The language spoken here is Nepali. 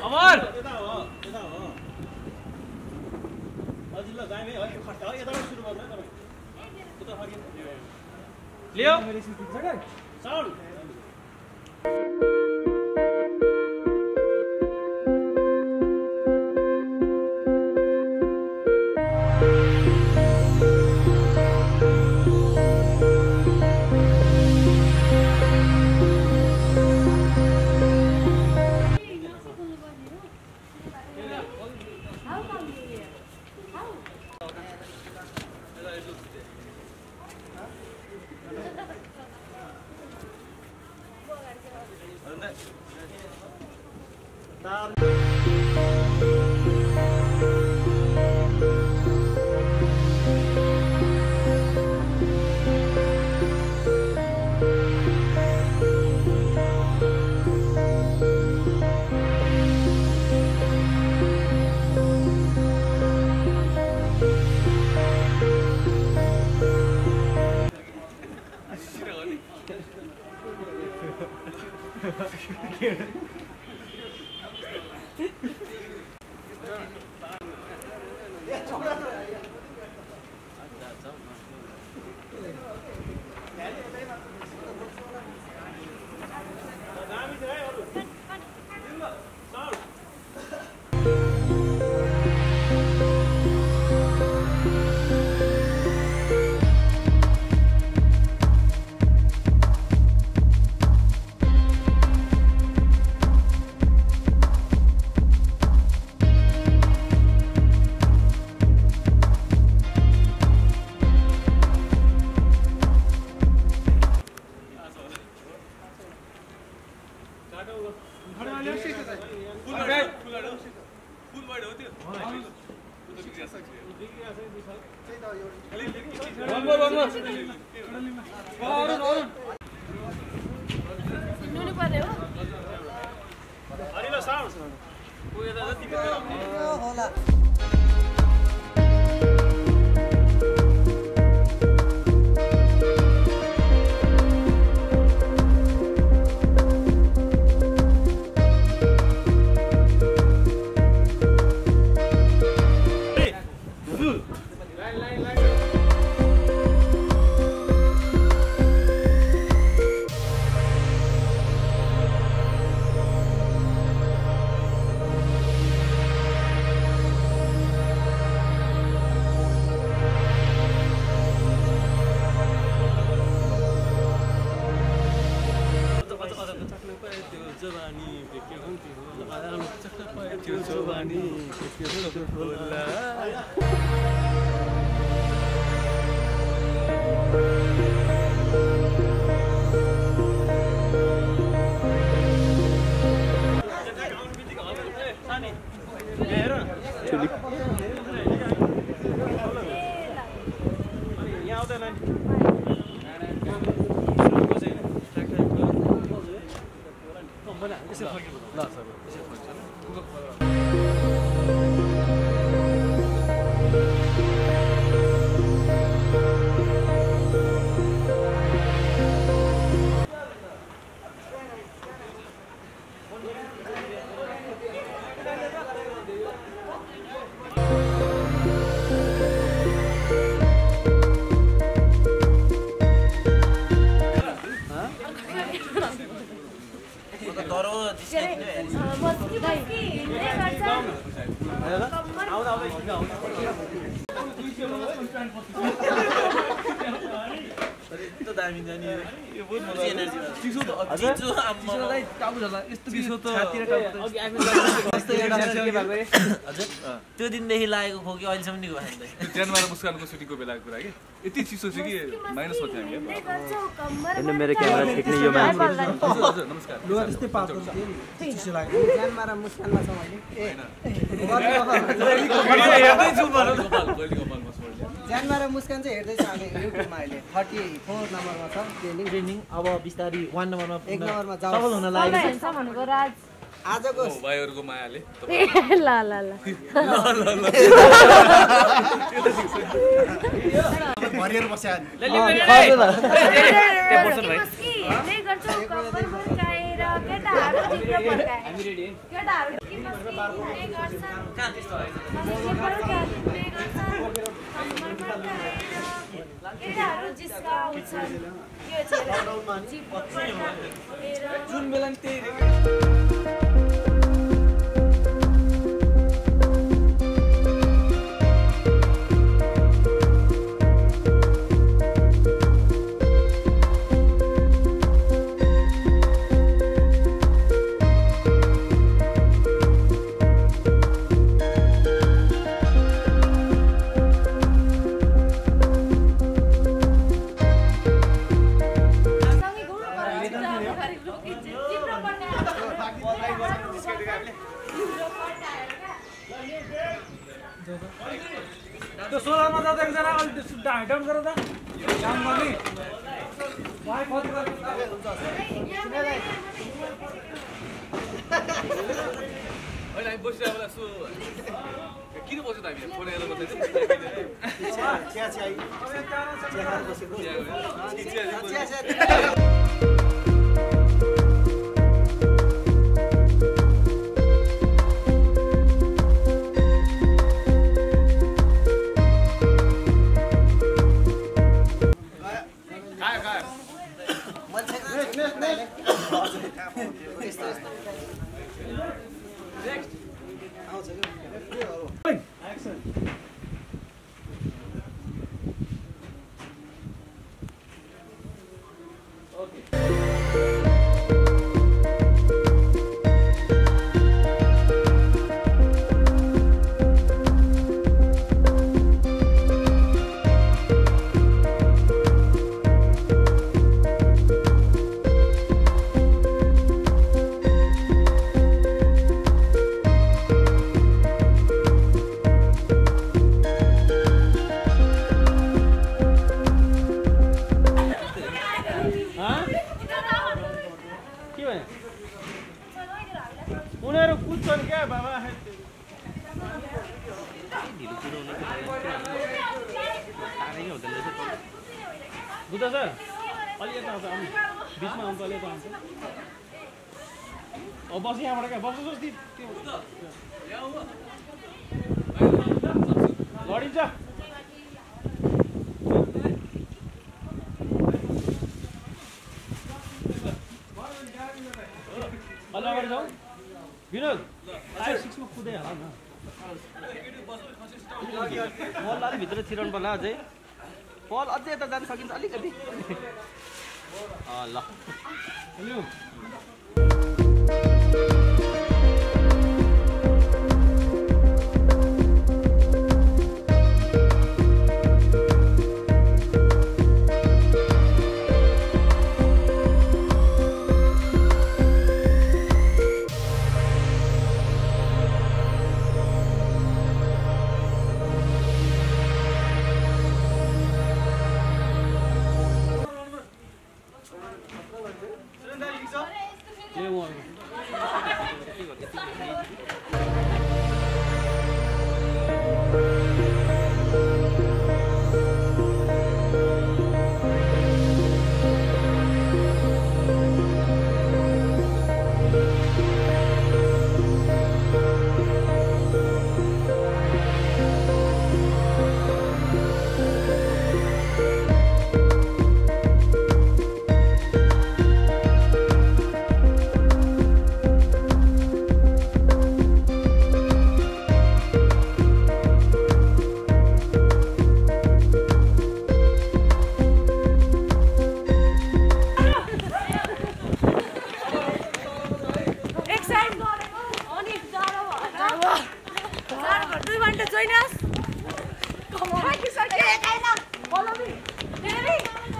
अमर यता हो हजुर ल जाइम है खट्टा हो यताबाट सुरु गर्नु है तपाईँ उता फर्किनु लियो साउन्ड त्यो दिनदेखि लागेको खोकी अहिलेसम्म नि भएन जनवार मुस्कानको सुटिङको बेलाको कुरा के यति चिसो छ कि माइनसमा थियो हामी हैन मेरो क्यामेरा ठिक्ने यो मान्छे हजुर नमस्कार लुगा त्यस्तै पातो चिसो लाग्यो ज्यानमा र मुस्कानमा छ मैले ज्यानमा र मुस्कान चाहिँ हेर्दै छ अहिले युट्युबमा अहिले 34 नम्बरमा छ ट्रेनिङ अब बिस्तारी 1 नम्बरमा 1 नम्बरमा जाऊ सफल हुन लाग्यो भनेको राज आजको भाइहरुको मायाले ल ल ल भरिएर बस्या नै गर्छौ कम्बर फर्काएर केटाहरु चित्र फर्काए केटाहरु कहाँ त्यस्तो होइन जुन बेला नि त्यही त्यो 16 मा जाँदा एकजना अलि डाउन डाउन गर त काम गर्ने भाइ कति गर्नु अहिले हामी बसिरहेको बेला सो किन बस्यो त हामीले फोन हेरेर बसेको उनीहरू कुद्छन् क्या बाबा बुझ्छ सर अलि यता आउँछ आउनु बिचमा आउँछ अलि यता आउँछ अब बस यहाँबाट क्या बस्नु जस्तै लडिन्छ अलि अगाडि जाउँ विनोद आयो 6 मा कुदै होला न बल अलि भित्र छिराउनु पर्ला अझै बल अझै यता जान सकिन्छ अलिकति ल hello Join us. Come on. Thank you, sir. Follow me. Really?